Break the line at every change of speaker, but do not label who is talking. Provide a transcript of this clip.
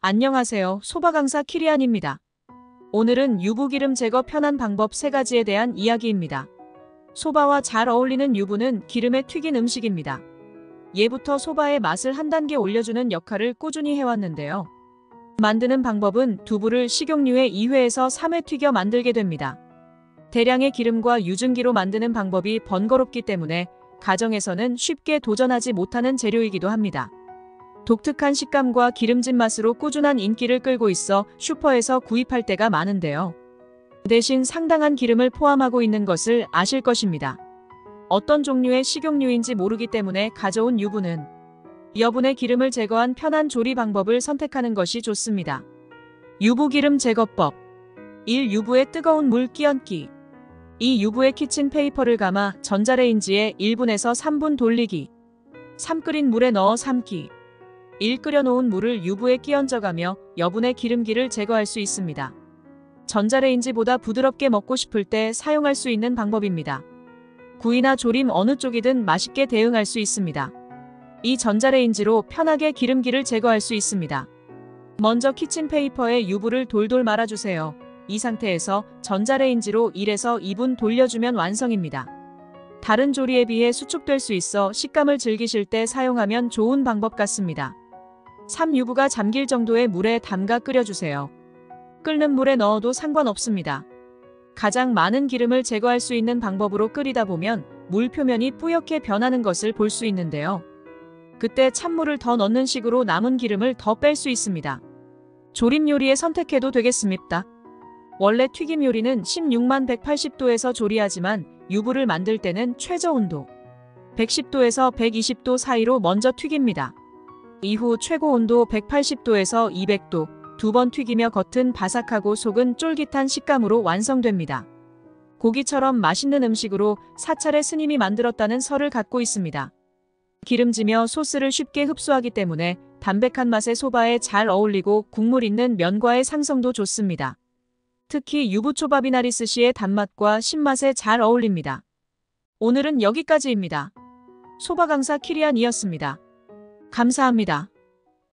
안녕하세요. 소바 강사 키리안입니다. 오늘은 유부기름 제거 편한 방법 3가지에 대한 이야기입니다. 소바와 잘 어울리는 유부는 기름에 튀긴 음식입니다. 예부터 소바의 맛을 한 단계 올려주는 역할을 꾸준히 해왔는데요. 만드는 방법은 두부를 식용유에 2회에서 3회 튀겨 만들게 됩니다. 대량의 기름과 유증기로 만드는 방법이 번거롭기 때문에 가정에서는 쉽게 도전하지 못하는 재료이기도 합니다. 독특한 식감과 기름진 맛으로 꾸준한 인기를 끌고 있어 슈퍼에서 구입할 때가 많은데요. 대신 상당한 기름을 포함하고 있는 것을 아실 것입니다. 어떤 종류의 식용유인지 모르기 때문에 가져온 유부는 여분의 기름을 제거한 편한 조리 방법을 선택하는 것이 좋습니다. 유부기름 제거법 1. 유부에 뜨거운 물 끼얹기 2. 유부에 키친페이퍼를 감아 전자레인지에 1분에서 3분 돌리기 3. 끓인 물에 넣어 삶기 1. 끓여놓은 물을 유부에 끼얹어가며 여분의 기름기를 제거할 수 있습니다. 전자레인지보다 부드럽게 먹고 싶을 때 사용할 수 있는 방법입니다. 구이나 조림 어느 쪽이든 맛있게 대응할 수 있습니다. 이 전자레인지로 편하게 기름기를 제거할 수 있습니다. 먼저 키친페이퍼에 유부를 돌돌 말아주세요. 이 상태에서 전자레인지로 1에서 2분 돌려주면 완성입니다. 다른 조리에 비해 수축될 수 있어 식감을 즐기실 때 사용하면 좋은 방법 같습니다. 3. 유부가 잠길 정도의 물에 담가 끓여주세요. 끓는 물에 넣어도 상관없습니다. 가장 많은 기름을 제거할 수 있는 방법으로 끓이다 보면 물 표면이 뿌옇게 변하는 것을 볼 수 있는데요. 그때 찬물을 더 넣는 식으로 남은 기름을 더 뺄 수 있습니다. 조림 요리에 선택해도 되겠습니다. 원래 튀김 요리는 16만 180도에서 조리하지만 유부를 만들 때는 최저 온도 110도에서 120도 사이로 먼저 튀깁니다. 이후 최고 온도 180도에서 200도 2번 튀기며 겉은 바삭하고 속은 쫄깃한 식감으로 완성됩니다. 고기처럼 맛있는 음식으로 사찰의 스님이 만들었다는 설을 갖고 있습니다. 기름지며 소스를 쉽게 흡수하기 때문에 담백한 맛의 소바에 잘 어울리고 국물 있는 면과의 상성도 좋습니다. 특히 유부초밥이나리스시의 단맛과 신맛에 잘 어울립니다. 오늘은 여기까지입니다. 소바 강사 키리안이었습니다. 감사합니다.